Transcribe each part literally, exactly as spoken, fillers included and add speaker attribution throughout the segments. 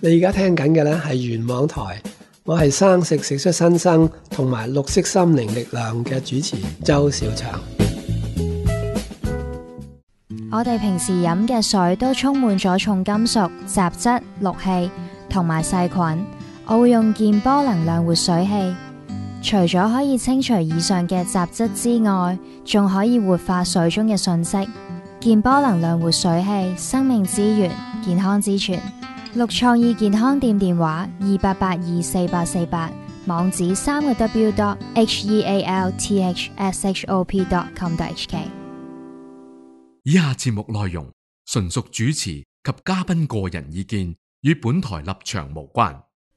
Speaker 1: 你而家聽緊嘅呢係原網台，我係生食食出新生同埋綠色心靈力量嘅主持周小祥。
Speaker 2: 我哋平時飲嘅水都充滿咗重金屬、雜質、氯氣同埋細菌。我會用健波能量活水器，除咗可以清除以上嘅雜質之外，仲可以活化水中嘅訊息。健波能量活水器，生命之源，健康之泉。綠創意健康店電話二八八二四八四八，網址三個 w dot h e a l t h s h o p dot com dot h k。
Speaker 3: 以下節目內容純屬主持及嘉賓個人意見，與本台立場無關。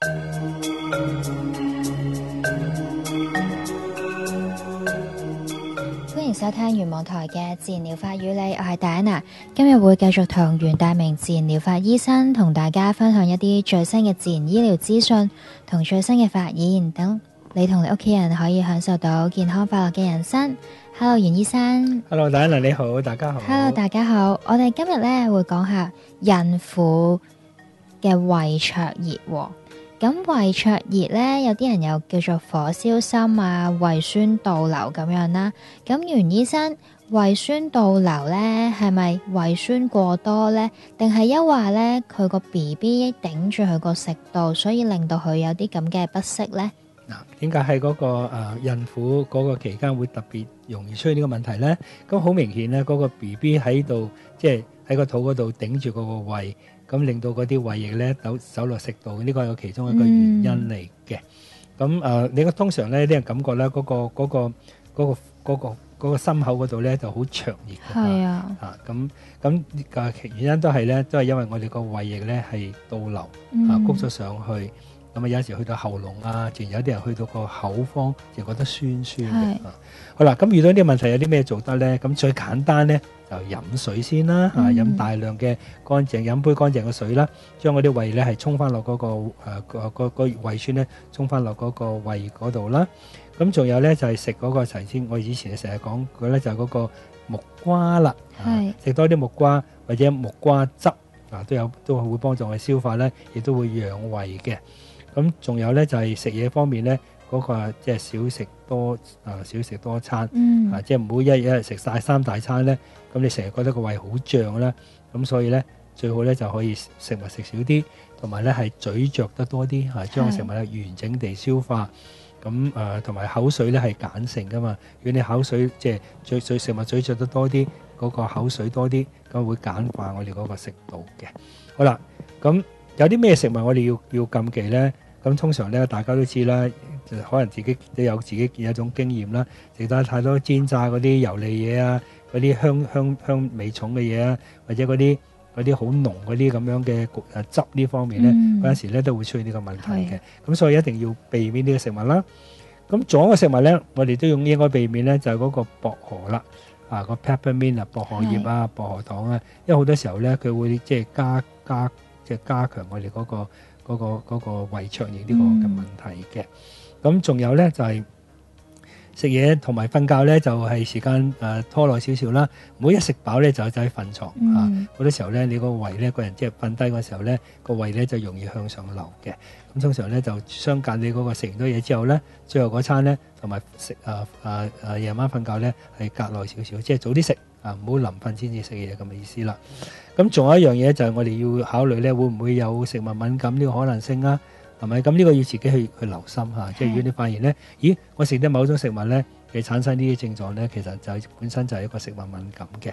Speaker 2: 歡迎收聽原網台嘅自然療法與你，我係戴安娜。今日會繼續同袁大明自然療法醫生同大家分享一啲最新嘅自然醫療資訊同最新嘅發現，等你同你屋企人可以享受到健康快樂嘅人生。Hello， 袁醫生。
Speaker 4: Hello， 戴安娜你好，大家好。
Speaker 2: Hello， 大家好。我哋今日咧會講下孕婦嘅胃灼熱。咁胃灼熱咧，有啲人又叫做火燒心啊、胃酸倒流咁樣啦。咁袁醫生，胃酸倒流咧係咪胃酸過多咧？定係一話咧佢個 B B 頂住佢個食道，所以令到佢有啲咁嘅不適咧？
Speaker 4: 嗱，點解喺嗰個誒、呃、孕婦嗰個期間會特別容易出現呢個問題咧？咁好明顯咧，嗰、嗰個 B B 喺度，即係喺個肚嗰度頂住嗰個胃。咁令到嗰啲胃液咧走走落食道，呢個係其中一個原因嚟嘅。咁誒、嗯，你、呃、通常咧啲人感覺咧嗰、嗰個嗰、嗰個嗰、嗰個嗰、嗰個嗰個心口嗰度咧就好灼熱嘅。
Speaker 2: 係啊。
Speaker 4: 啊，咁咁嘅原因都係咧，都係因為我哋個胃液咧係倒流、嗯、啊，谷咗上去。咁啊，有時去到喉嚨啊，仲有啲人去到個口方，就覺得酸酸嘅。啊，好啦，咁遇到呢啲問題有啲咩做得咧？咁最簡單咧就飲水先啦，嚇、嗯，飲大量嘅乾淨，飲杯乾淨嘅水啦，將嗰啲胃咧係沖翻落嗰個誒個個個胃酸咧，沖翻落嗰個胃嗰度啦。咁仲有咧就係食嗰個頭先，我以前成日講佢咧就係嗰個木瓜啦，食多啲木瓜或者木瓜汁啊，都有都會幫助我哋消化咧，亦都會養胃嘅。咁仲有咧就係食嘢方面咧，嗰、那個即係少食多啊，少食多餐、嗯、啊，即係唔好一日一日食晒三大餐咧。咁你成日覺得個胃好脹啦，咁所以咧最好咧就可以食物食少啲，同埋咧係咀嚼得多啲嚇，將個食物咧完整地消化。咁誒同埋口水咧係鹼性噶嘛，如果你口水即係咀咀食物咀嚼得多啲，嗰、那個口水多啲，咁會簡化我哋嗰個食道嘅。好啦，咁有啲咩食物我哋要要禁忌咧？咁通常咧，大家都知啦，就可能自己都有自己有一種經驗啦，食得太多煎炸嗰啲油膩嘢啊，嗰啲香香香味重嘅嘢啊，或者嗰啲嗰啲好濃嗰啲咁樣嘅誒汁呢方面咧，嗰陣、嗯、時咧都會出現呢個問題嘅。咁所以一定要避免呢個食物啦。咁仲有一個食物咧，我哋都用應該避免咧，就係、是、嗰個薄荷啦，啊個 peppermint 啊，薄荷葉啊，薄荷糖啊，因為好多時候咧，佢會即係加加即係加強我哋嗰、嗰個。嗰、那個嗰、那個胃灼熱呢個嘅問題嘅，咁仲、嗯、有咧就係食嘢同埋瞓覺咧就係、是、時間誒、呃、拖耐少少啦，唔好一食飽咧就走去瞓床、嗯、啊！好多時候咧你個胃咧個人即係瞓低嗰時候咧個胃咧就容易向上流嘅，咁通常咧就相隔你嗰個食完多嘢之後咧，最後嗰餐咧同埋食誒誒誒夜晚瞓覺咧係隔耐少少，即係早啲食啊，唔好臨瞓先至食嘢咁嘅意思啦。咁仲有一樣嘢就係我哋要考慮咧，會唔會有食物敏感呢個可能性啊？係咪？咁呢個要自己去去留心嚇。即係如果你發現咧，咦，我食得某種食物咧，佢產生呢啲症狀咧，其實就本身就係一個食物敏感嘅。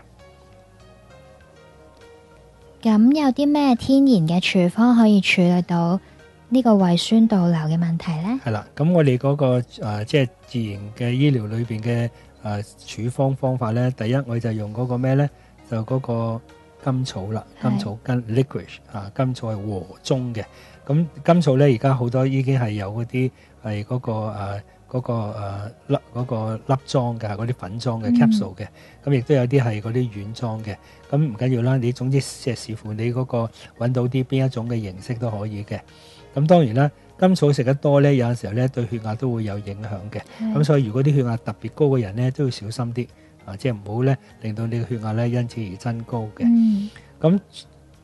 Speaker 2: 咁有啲咩天然嘅處方可以處理到呢個胃酸倒流嘅問題咧？係啦，
Speaker 4: 咁我哋嗰、嗰個誒、呃、即係自然嘅醫療裏邊嘅誒處方方法咧，第一我就用嗰個咩咧，就嗰、嗰個。甘草啦，甘草根 licorice 啊，甘草係和中嘅。咁甘草咧，而家好多已經係有嗰啲係嗰個誒嗰、呃嗰個誒粒嗰個粒裝嘅，嗰啲粉裝嘅 capsule 嘅。咁亦都有啲係嗰啲軟裝嘅。咁唔緊要啦，你總之即係視乎你嗰個揾到啲邊一種嘅形式都可以嘅。咁當然啦，甘草食得多咧，有陣時候咧對血壓都會有影響嘅。咁所以如果啲血壓特別高嘅人咧，都要小心啲。啊，即係唔好咧，令到你嘅血壓咧因此而增高嘅。咁、嗯、除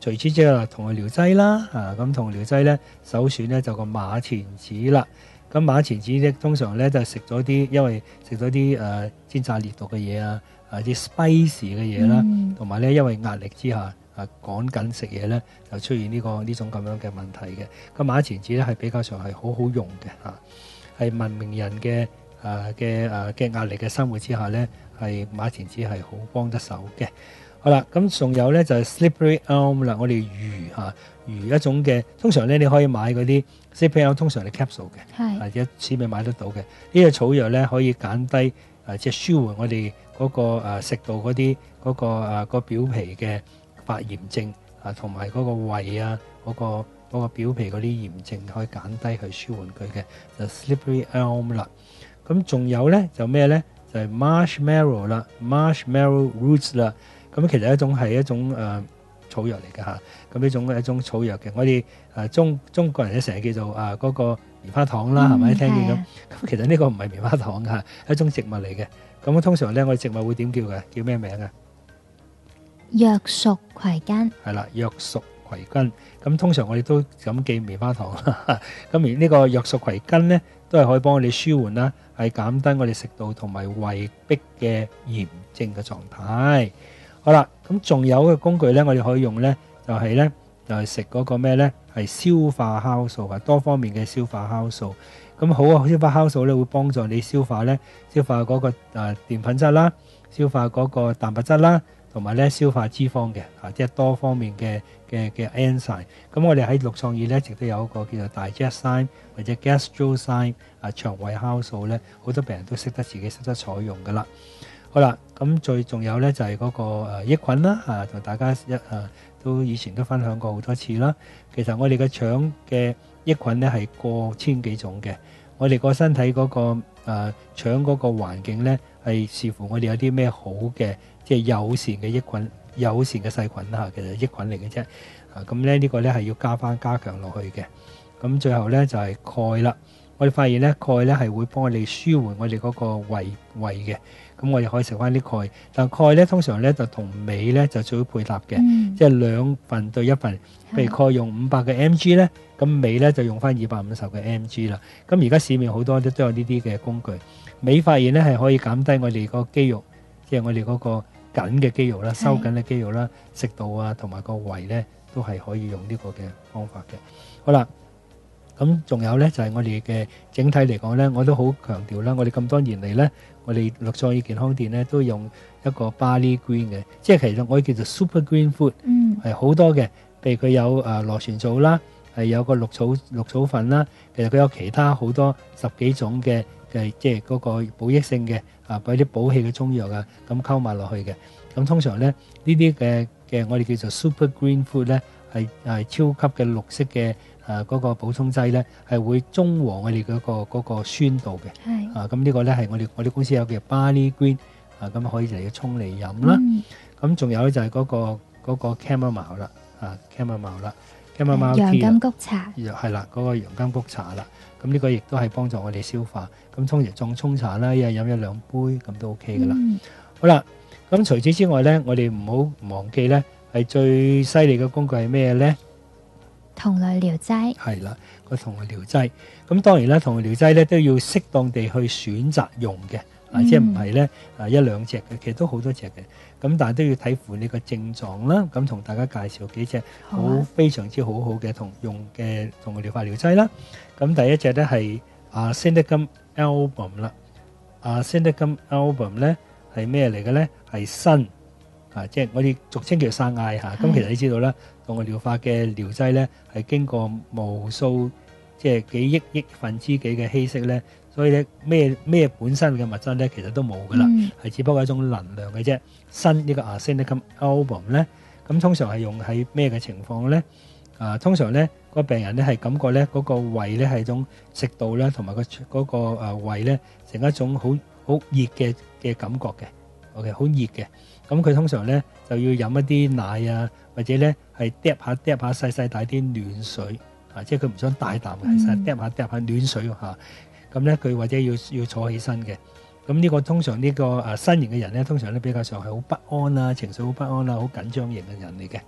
Speaker 4: 除此之外，糖尿劑啦，啊咁糖尿劑咧首選咧就個馬錢子啦。咁馬錢子咧通常咧就食咗啲，因為食咗啲誒煎炸烈毒嘅嘢啊，啊啲 spicy 嘅嘢啦，同埋咧因為壓力之下啊趕緊食嘢咧，就出現呢、這個呢種咁樣嘅問題嘅。咁馬錢子咧係比較上係好好用嘅嚇，係、啊、文明人嘅誒嘅誒嘅壓力嘅生活之下咧，係馬錢子係好幫得手嘅。好啦，咁仲有咧就係、是、slippery elm 啦，我哋魚嚇、啊、魚一種嘅，通常咧你可以買嗰啲 slippery elm， 通常係 capsule 嘅，或者市面買得到嘅。呢、這個草藥咧可以減低誒、啊、即係舒緩我哋嗰、那個、啊、食道嗰啲嗰個誒、啊那個表皮嘅發炎症啊，同埋嗰個胃啊嗰、那個那個表皮嗰啲炎症可以減低去舒緩佢嘅，就 slippery elm 啦。咁仲有咧就咩咧？就係、是、marshmallow 啦 ，marshmallow roots 啦。咁其實一種係一種誒、呃、草藥嚟嘅嚇，咁呢種係一種草藥嘅，我哋誒、呃、中中國人咧成日叫做啊嗰、那個棉花糖啦，係咪、嗯、聽見咁？咁其實呢個唔係棉花糖㗎，係一種植物嚟嘅。咁通常咧，我哋植物會點叫嘅？叫咩名啊？
Speaker 2: 藥屬葵根。係
Speaker 4: 啦，藥屬葵根。咁通常我哋都咁記棉花糖。咁而呢個藥屬葵根咧，都係可以幫我哋舒緩啦，係減低我哋食道同埋胃壁嘅炎症嘅狀態。好啦，咁仲有嘅工具咧，我哋可以用咧，就係、是、咧，就係食嗰個咩咧，係消化酵素啊，多方面嘅消化酵素。咁好啊，消化酵素咧會幫助你消化咧，消化嗰、那個誒澱粉質啦，消化嗰個蛋白質啦，同埋咧消化脂肪嘅啊，即係多方面嘅嘅嘅 enzyme。咁我哋喺陸創意咧，一直都有一個叫做 digestive 或者 gastrozyme 啊，腸胃酵素咧，好多病人都識得自己識得採用噶啦。好啦，咁最仲有咧就係、是、嗰、那個、呃、益菌啦，啊，同大家一啊都以前都分享過好多次啦。其實我哋嘅腸嘅益菌咧係過千幾種嘅，我哋個身體嗰、那個誒、呃、腸嗰個環境咧係視乎我哋有啲咩好嘅，即係友善嘅益菌、友善嘅細菌啦，其實益菌嚟嘅啫。啊，咁咧呢、這個咧係要加翻加強落去嘅。咁最後咧就係、是、鈣啦，我哋發現咧鈣咧係會幫我哋舒緩我哋嗰個胃胃嘅。咁我哋可以食翻啲鈣，但鈣咧通常咧就同鎂咧就最好配搭嘅，嗯、即係兩份對一份。譬如鈣用五百嘅 mg 咧，咁鎂咧就用翻二百五十嘅 mg 啦。咁而家市面好多都都有呢啲嘅工具。鎂發現咧係可以減低我哋個肌肉，即係我哋嗰個緊嘅肌肉啦、收緊嘅肌肉啦、食道啊同埋個胃咧都係可以用呢個嘅方法嘅。好啦。咁仲有咧，就係、是、我哋嘅整體嚟講咧，我都好強調啦。我哋咁多年嚟咧，我哋陸創意健康店咧都用一個 Barley Green 嘅，即係其實我哋叫做 Super Green Food，係好、嗯、多嘅。譬如佢有誒螺旋藻啦，係有個綠草綠草粉啦，其實佢有其他好多十幾種嘅嘅，即係嗰個補益性嘅啊，俾啲補氣嘅中藥啊，咁溝埋落去嘅。咁通常咧呢啲嘅嘅我哋叫做 Super Green Food 咧，係係超級嘅綠色嘅。誒嗰、啊那個補充劑咧係會中和我哋嗰、那個那個酸度嘅，是啊咁呢個咧係我哋我哋公司有嘅 Barley Green， 啊咁可以嚟沖嚟飲啦。咁仲、嗯、有咧就係嗰、那個嗰、那個 Chamomile 啦，啊 Chamomile 啦 Chamomile
Speaker 2: 洋甘菊茶，
Speaker 4: 係啦嗰個洋甘菊茶啦。咁呢個亦都係幫助我哋消化。咁通常當沖茶啦，一日飲一兩杯咁都 OK 噶啦。嗯、好啦，咁除此之外咧，我哋唔好忘記咧係最犀利嘅工具係咩咧？
Speaker 2: 同類療劑
Speaker 4: 係啦，個同類療劑咁當然啦，同類療劑咧都要適當地去選擇用嘅，嗯、啊，即係唔係咧啊一兩隻嘅，其實都好多隻嘅，咁但係都要睇乎你個症狀啦。咁同大家介紹幾隻好、啊、非常之好好嘅同用嘅同類療法療劑啦。咁第一隻咧係啊 Arsenical Album 啦，啊 Arsenical Album 咧係咩嚟嘅咧？係砷啊，即係我哋俗稱叫生艾嚇。咁其實你知道啦。同個療法嘅療劑咧，係經過無數即係幾億億分之幾嘅稀釋咧，所以咧咩咩本身嘅物質咧，其實都冇噶啦，係、嗯、只不過係一種能量嘅啫。新呢個 Arsenical Album 咧，咁通常係用喺咩嘅情況咧？啊，通常咧個病人咧係感覺咧嗰個胃咧係一種食道咧同埋個嗰個誒胃咧成一種好好熱嘅嘅感覺嘅。OK， 好熱嘅。咁佢通常咧就要飲一啲奶啊，或者咧係嗒下嗒下細細大啲暖水啊，即係佢唔想大啖嘅，係細嗒下嗒下暖水嚇。咁咧佢或者要要坐起身嘅。咁呢個通常呢個誒身型嘅人咧，通常咧比較上係好不安啊，情緒好不安啊，好緊張型嘅人嚟嘅。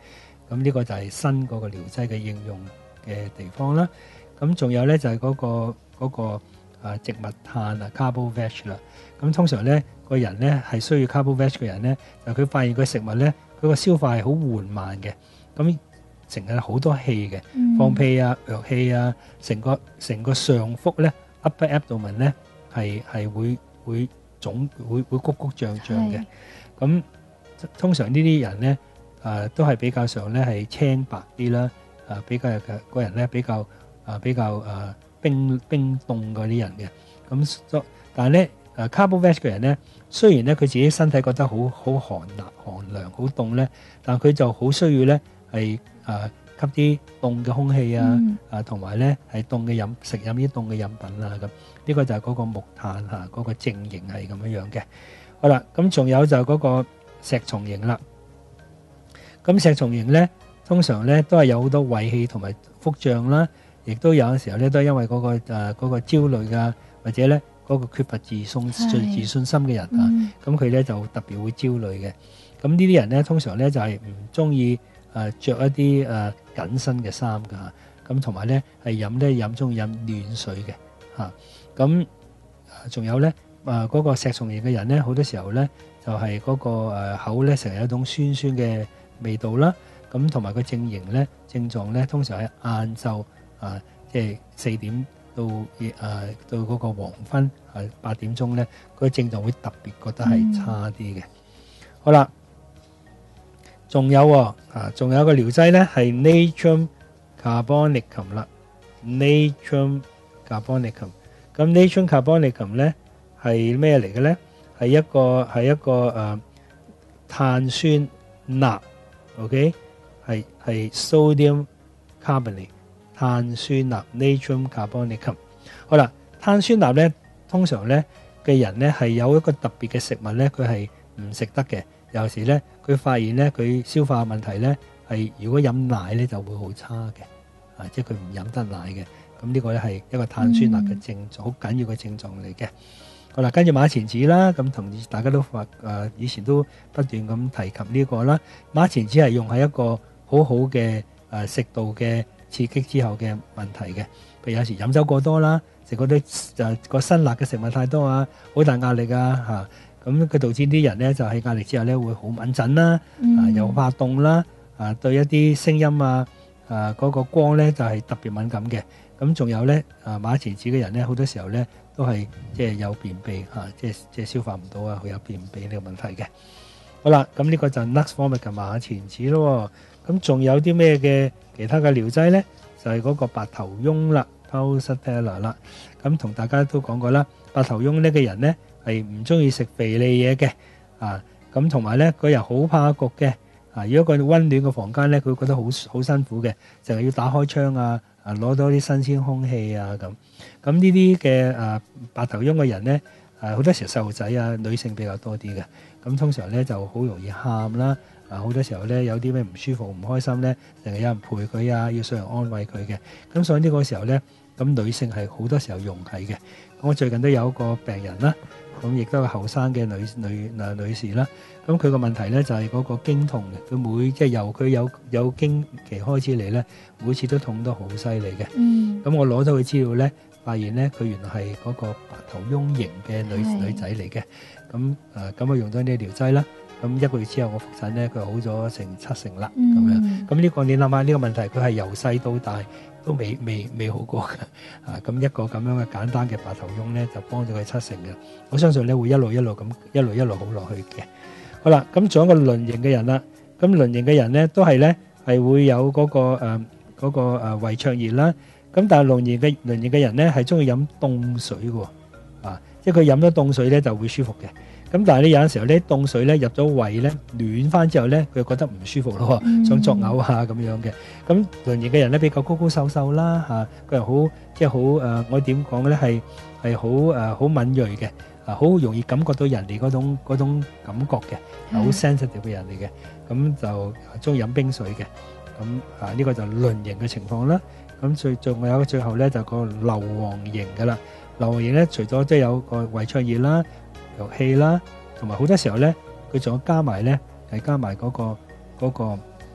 Speaker 4: 咁呢個就係新嗰個療劑嘅應用嘅地方啦。咁仲有咧就係嗰個嗰個啊植物炭啊 carbo veg 啦。咁通常咧個人咧係需要 carbo veg 嘅人咧，就佢發現個食物咧佢個消化係好緩慢嘅，咁成日好多氣嘅，放屁啊、藥氣啊，成個成個上腹咧 upper abdomen 咧係係會會腫會會谷谷脹脹嘅。咁通常呢啲人咧，誒、呃、都係比較上咧係青白啲啦，誒、啊、比較嘅個人咧比較誒、啊、比較誒、啊、冰冰凍嗰啲人嘅。咁但係咧誒 carbo veg 嘅人咧，雖然咧佢自己身體覺得好好寒冷寒涼好凍咧，但係佢就好需要咧係誒吸啲凍嘅空氣啊，嗯、啊同埋咧係凍嘅飲食飲啲凍嘅飲品啊咁。呢個就係嗰個木炭嚇嗰、啊嗰個正形係咁樣樣嘅。好啦，咁仲有就嗰個石松型啦。咁石松型咧，通常咧都係有好多胃氣同埋腹脹啦，亦都有嘅時候咧都係因為嗰、嗰個誒、呃嗰個焦慮啊，或者咧嗰個缺乏自信自自信心嘅人啊，咁佢咧就特別會焦慮嘅。咁呢啲人咧通常咧就係唔中意誒著一啲誒緊身嘅衫㗎，咁同埋咧係飲咧飲中意飲暖水嘅嚇。咁仲有咧。誒、呃、嗰、那個石松型嘅人咧，好多時候咧就係、是、嗰、那個、呃、口咧成日有一種酸酸嘅味道啦。咁同埋個症型咧症狀咧，通常喺晏晝啊，即係四點到誒、呃、到嗰個黃昏係八點鐘咧，嗰個症狀會特別覺得係差啲嘅。嗯、好啦，仲有啊，仲有一個療劑咧係 Natrum carbonicum 啦 ，Natrum carbonicum。咁 Natrum carbonicum 咧。係咩嚟嘅咧？係一個係一個誒、呃、碳酸鈉 ，OK， 係係 sodium carbonate 碳酸鈉 Natrum carbonicum。好啦，碳酸鈉咧，通常咧嘅人咧係有一個特別嘅食物咧，佢係唔食得嘅。有時咧，佢發現咧佢消化問題咧係如果飲奶咧就會好差嘅，啊，即係佢唔飲得奶嘅。咁呢個咧係一個碳酸鈉嘅症狀，好緊要嘅症狀嚟嘅。好啦，跟住馬錢子啦，咁同大家都發誒、呃，以前都不斷咁提及呢個啦。馬錢子係用喺一個好好嘅誒食道嘅刺激之後嘅問題嘅，譬如有時飲酒過多啦，食嗰啲誒個辛辣嘅食物太多啊，好大壓力啊嚇，咁佢導致啲人咧就喺壓力之下咧會好敏感啦，啊又怕凍啦，啊對一啲聲音啊啊嗰個光咧就係特別敏感嘅。咁仲有咧啊馬錢子嘅人咧好多時候咧。都係即係有便秘嚇，即係即係消化唔到啊，會有便秘呢個問題嘅。好啦，咁呢個就 Nux vomica 馬錢子咯。咁仲有啲咩嘅其他嘅療劑咧？就係、是、嗰個白頭翁啦 Pulsatilla 啦。咁同大家都講過啦，白頭翁呢個人咧係唔中意食肥膩嘢嘅啊。咁同埋咧，佢又好怕焗嘅啊。如果個温暖嘅房間咧，佢覺得好好辛苦嘅，就係要打開窗啊。啊！攞多啲新鮮空氣啊，咁咁呢啲嘅誒白頭翁嘅人咧，誒好多時候細路仔啊，女性比較多啲嘅，咁通常咧就好容易喊啦，啊好多時候咧有啲咩唔舒服、唔開心咧，成日有人陪佢啊，要上人安慰佢嘅，咁所以呢個時候咧，咁女性係好多時候用係嘅。我最近都有一個病人啦，咁亦都係後生嘅女女嗱女士啦，咁佢個問題咧就係嗰個經痛嘅，佢每即係由佢有有經期開始嚟咧，每次都痛得好犀利嘅。嗯，咁我攞到佢資料咧，發現咧佢原來係嗰個白頭翁型嘅女女仔嚟嘅。咁誒咁我用咗呢療劑啦，咁一個月之後我復診咧，佢好咗成七成啦，咁、嗯、樣。咁呢個你諗下呢個問題，佢係由細到大都未未未好過嘅，啊咁一個咁樣嘅簡單嘅白頭翁咧，就幫咗佢七成嘅。我相信咧會一路一路咁一路一路好落去嘅。好啦，咁仲有一個輪型嘅人啦，咁輪型嘅人咧都係咧係會有嗰、嗰個誒嗰、呃嗰個誒胃灼熱啦。咁但係輪型嘅輪型嘅人咧係中意飲凍水嘅，啊，即係佢飲咗凍水咧就會舒服嘅。咁但係咧有陣時候咧凍水咧入咗胃咧暖翻之後咧佢覺得唔舒服咯，嗯、想作嘔下咁樣嘅。咁輪型嘅人咧比較高高瘦瘦啦嚇，佢又好即係好誒，我點講咧係係好誒好敏鋭嘅，啊好容易感覺到人哋嗰種嗰種感覺嘅，好 sensitive 嘅人嚟嘅。咁就中意飲冰水嘅。咁啊呢個就輪型嘅情況啦。咁最仲有最後咧就個硫磺型嘅啦。硫磺型咧除咗即係有個胃灼熱啦。藥氣啦，同埋好多時候咧，佢仲有加埋咧，係加埋嗰個嗰個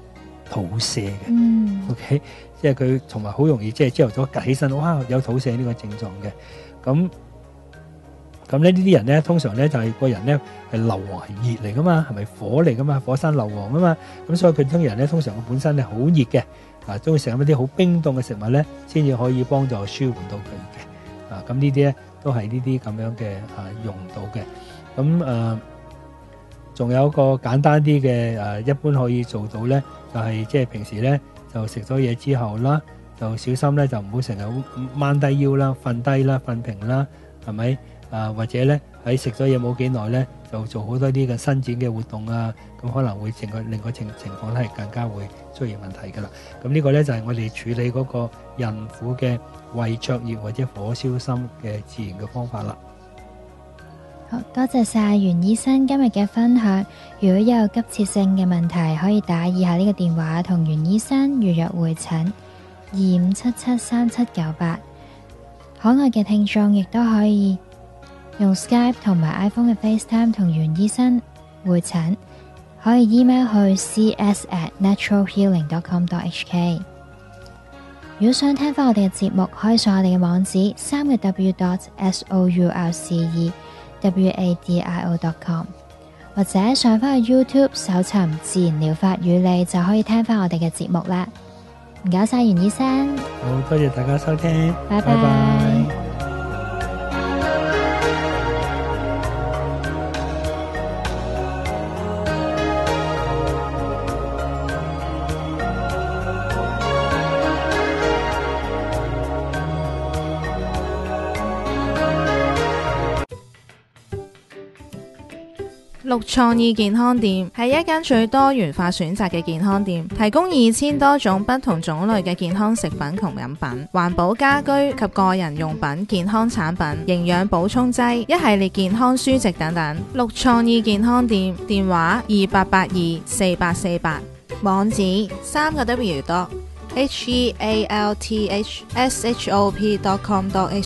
Speaker 4: 肚瀉嘅。
Speaker 2: 嗯
Speaker 4: OK， 即係佢同埋好容易即係朝頭早趌起身，哇有肚瀉呢個症狀嘅。咁咁咧呢啲人咧通常咧就係、是、個人咧係硫磺係熱嚟噶嘛，係咪火嚟噶嘛，火山硫磺啊嘛。咁所以佢啲人咧通常佢本身係好熱嘅，啊中意食一啲好冰凍嘅食物咧，先至可以幫助舒緩到佢嘅。啊咁呢啲咧都係呢啲咁樣嘅啊用到嘅。咁誒仲有一個簡單啲嘅誒，一般可以做到咧，就係即係平時咧就食咗嘢之後啦，就小心咧就唔好成日掹低腰啦、瞓低啦、瞓平啦，係咪？啊或者咧喺食咗嘢冇幾耐咧，就做好多啲嘅伸展嘅活動啊，咁可能會整個令個情情況咧係更加會出現問題噶啦。咁呢個咧就係我哋處理嗰個孕婦嘅胃灼熱或者火燒心嘅自然嘅方法啦。
Speaker 2: 好多謝晒袁醫生今日嘅分享。如果有急切性嘅問題，可以打以下呢個電話同袁醫生預約會診，二五七七三七九八。海外嘅聽眾亦都可以用 Skype 同埋 iPhone 嘅 FaceTime 同袁醫生會診，可以 email 去 c s at natural healing dot com dot h k。 如果想聽翻我哋嘅節目，可以上我哋嘅網址三個 w dot s o u l c e w a d i o dot com， 或者上翻去 YouTube 搜尋自然療法與你，就可以聽翻我哋嘅節目啦。唔該晒袁醫生，
Speaker 4: 好多謝大家收聽，
Speaker 2: 拜拜。
Speaker 4: 拜拜。
Speaker 5: 綠創意健康店係一間最多元化選擇嘅健康店，提供二千多種不同種類嘅健康食品同飲品、環保家居及個人用品、健康產品、營養補充劑、一系列健康書籍等等。綠創意健康店電話二八八二四八四八，網址三個 w dot h e a l t h s h o p dot com dot h